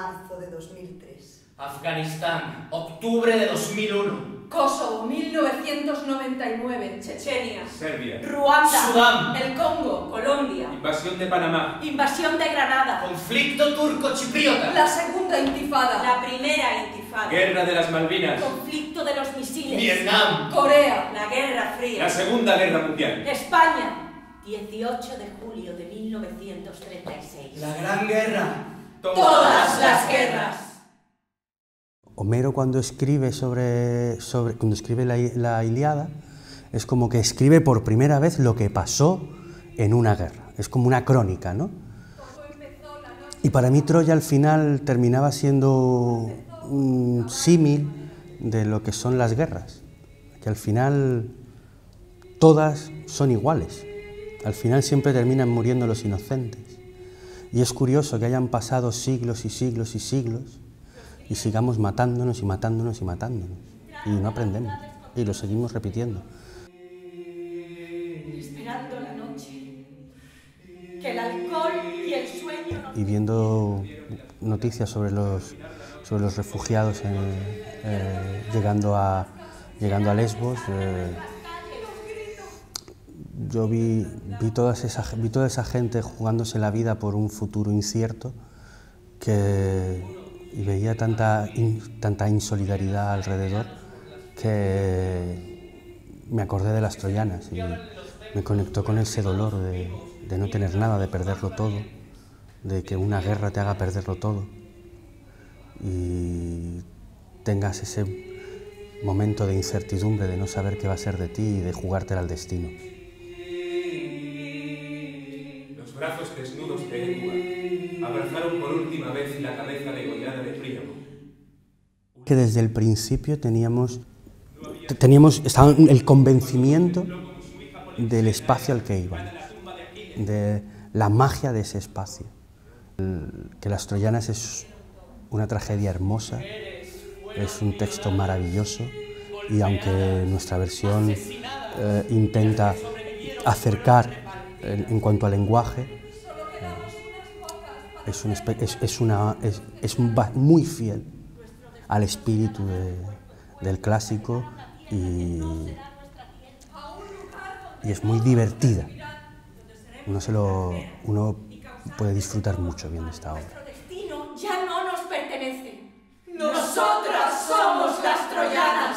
marzo de 2003. Afganistán, octubre de 2001. Kosovo, 1999. Chechenia. Serbia. Ruanda. Sudán. El Congo. Colombia. Invasión de Panamá. Invasión de Granada. Conflicto turco-chipriota. La segunda intifada. La primera intifada. Guerra de las Malvinas. Conflicto de los misiles. Vietnam. Corea. La Guerra Fría. La Segunda Guerra Mundial. España. 18 de julio de 1936. La Gran Guerra. Todas las guerras. Homero cuando escribe cuando escribe la Ilíada, es como que escribe por primera vez lo que pasó en una guerra, es como una crónica, ¿no? Y para mí Troya al final terminaba siendo un símil de lo que son las guerras, que al final todas son iguales, al final siempre terminan muriendo los inocentes. Y es curioso que hayan pasado siglos y siglos y siglos y sigamos matándonos y matándonos y matándonos. Y no aprendemos. Y lo seguimos repitiendo. Esperando la noche. Que el alcohol y el sueño... Y viendo noticias sobre los refugiados llegando a Lesbos, yo vi toda esa gente jugándose la vida por un futuro incierto y veía tanta insolidaridad alrededor que me acordé de las troyanas y me conectó con ese dolor de no tener nada, de perderlo todo, de que una guerra te haga perderlo todo y tengas ese momento de incertidumbre, de no saber qué va a ser de ti y de jugártela al destino. Los brazos desnudos de Hécuba abrazaron por última vez la cabeza degollada de Príamo. Que desde el principio estaba el convencimiento del espacio al que iban, de la magia de ese espacio. Que Las Troyanas es una tragedia hermosa, es un texto maravilloso y aunque nuestra versión intenta acercar en cuanto al lenguaje, es muy fiel al espíritu del clásico y es muy divertida. Uno puede disfrutar mucho viendo esta obra. Nuestro destino ya no nos pertenece. Nosotras somos las troyanas.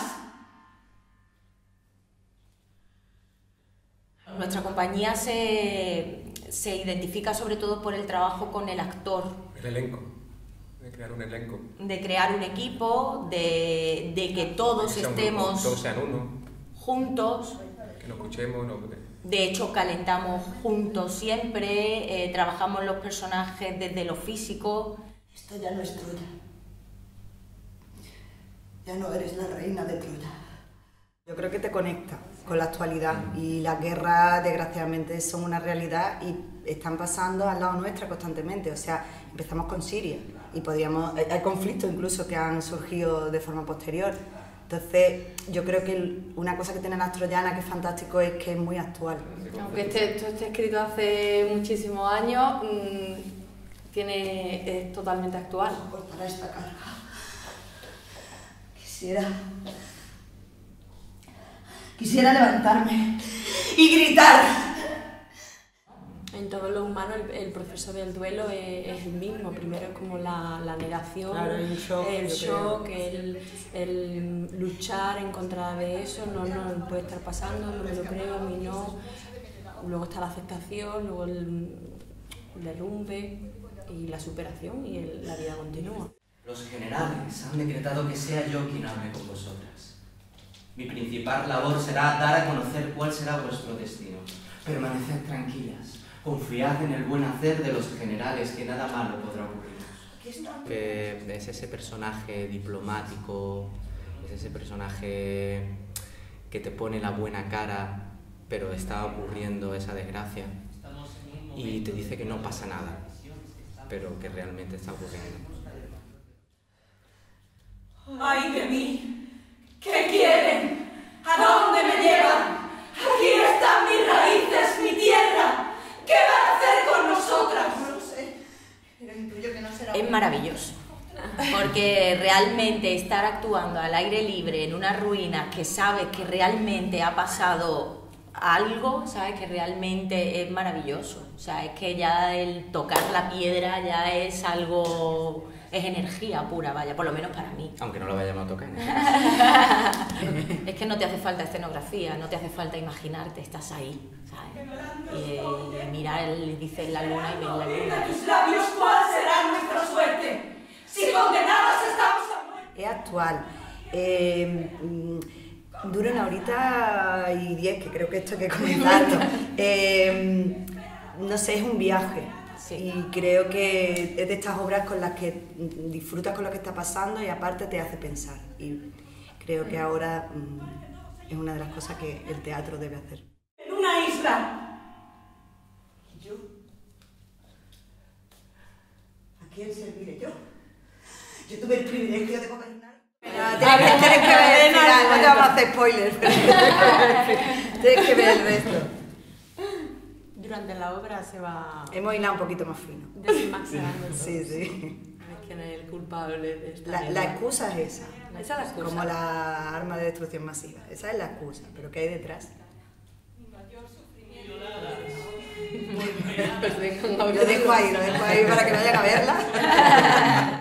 Nuestra compañía se identifica sobre todo por el trabajo con el actor. El elenco. De crear un elenco. De crear un equipo, de que todos estemos todos sean uno. Juntos. Que nos escuchemos. De hecho, calentamos juntos siempre, trabajamos los personajes desde lo físico. Esto ya no es Troya. Ya no eres la reina de Troya. Yo creo que te conecta con la actualidad y las guerras, desgraciadamente, son una realidad y están pasando al lado nuestra constantemente. O sea, empezamos con Siria y hay conflictos incluso que han surgido de forma posterior. Entonces, yo creo que una cosa que tiene Las Troyanas que es fantástico es que es muy actual. Aunque esto esté escrito hace muchísimos años, es totalmente actual. Cortará esta carga. Quisiera levantarme y gritar. En todos los humanos el proceso del duelo es el mismo. Primero es como la negación, claro, el shock, el luchar en contra de eso, no puede estar pasando, no me lo creo, a mí no. Luego está la aceptación, luego el derrumbe y la superación y la vida continúa. Los generales han decretado que sea yo quien hable con vosotras. Mi principal labor será dar a conocer cuál será vuestro destino. Permaneced tranquilas. Confiad en el buen hacer de los generales, que nada malo podrá ocurriros. Que es ese personaje diplomático, es ese personaje que te pone la buena cara, pero está ocurriendo esa desgracia y te dice que no pasa nada, pero que realmente está ocurriendo. ¡Ay de mí! ¿Qué quieren? ¿A dónde me llevan? Aquí están mis raíces, mi tierra. ¿Qué van a hacer con nosotras? No lo sé, pero intuyo que no será. Es maravilloso. realmente estar actuando al aire libre en una ruina que sabes que realmente ha pasado algo, ¿sabes? Que realmente es maravilloso. O sea, es que ya el tocar la piedra ya es algo, es energía pura, vaya, por lo menos para mí. Aunque no lo vayamos a tocar. Es que no te hace falta escenografía, no te hace falta imaginarte, estás ahí, ¿sabes? Y mirar, dice la luna y ver la luna. De tus labios, ¿cuál será nuestra suerte? Si condenados estamos a muerte. Es actual. Dura 1 horita y 10, que creo que esto hay que comentarlo. No sé, es un viaje. Sí. Y creo que es de estas obras con las que disfrutas con lo que está pasando y aparte te hace pensar. Y creo que ahora es una de las cosas que el teatro debe hacer. En una isla. ¿Y yo? ¿A quién serviré yo? Yo tuve el privilegio de gobernar. Tienes que ver el final, no te vamos a hacer spoilers. Tienes que ver el resto. Durante la obra se va Hemos hilado un poquito más fino. desenmascarando todo. Sí, sí. ¿Quién es el culpable de esta La guerra? excusa es esa. Esa es la excusa. Como la arma de destrucción masiva. Esa es la excusa. Pero ¿qué hay detrás? Pues venga, Lo dejo ahí para que vayan a verla.